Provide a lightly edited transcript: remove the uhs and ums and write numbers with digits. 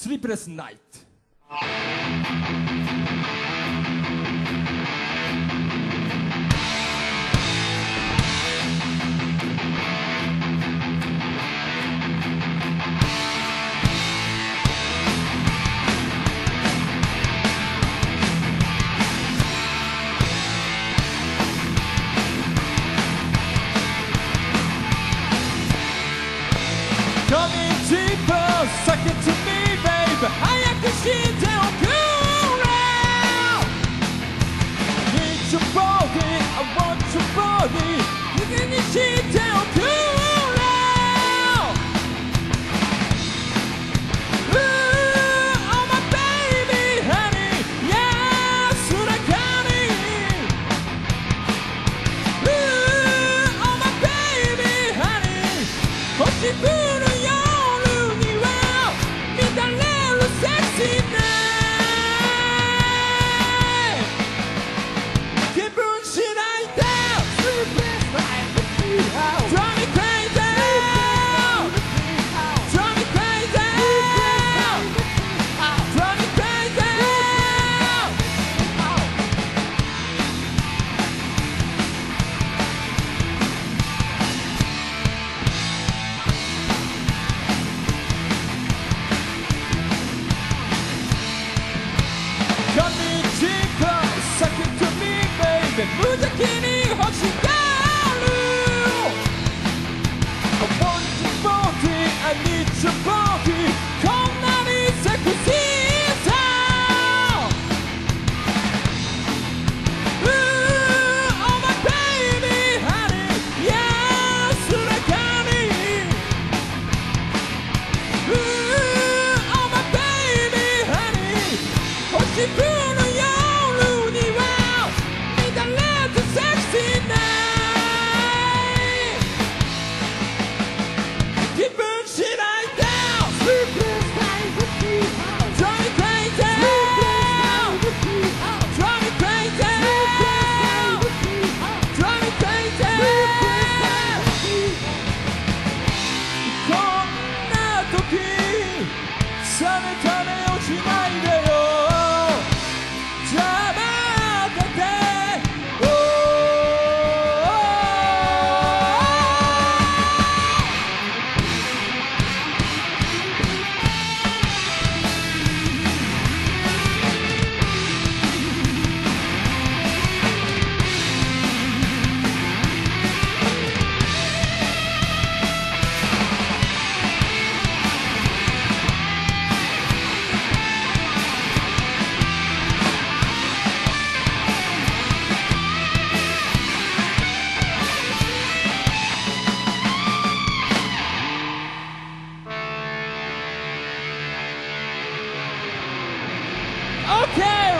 Sleepless Night. Come in deeper, suck it to me, baby. 早くしておくれ。Need your body, I want your body. 右にしておくれ。Oh my baby, honey, yes, 安らかに。Oh my baby, honey, 星降る夜には乱れるセクシーな気分次第だ Drive me crazy Drive me crazy Drive me crazy Come in deeper, suck it to me, baby. 無邪気に欲しがる I want your body, I need your body. こんなにセクシーさ Oh my baby, honey, yes, 安らかに Oh my baby, honey, 星降る夜には乱れてセクシーな気分次第だ Drive me crazy Drive me crazy Drive me crazy こんな時冷めた目をしないでよ邪魔だってOkay,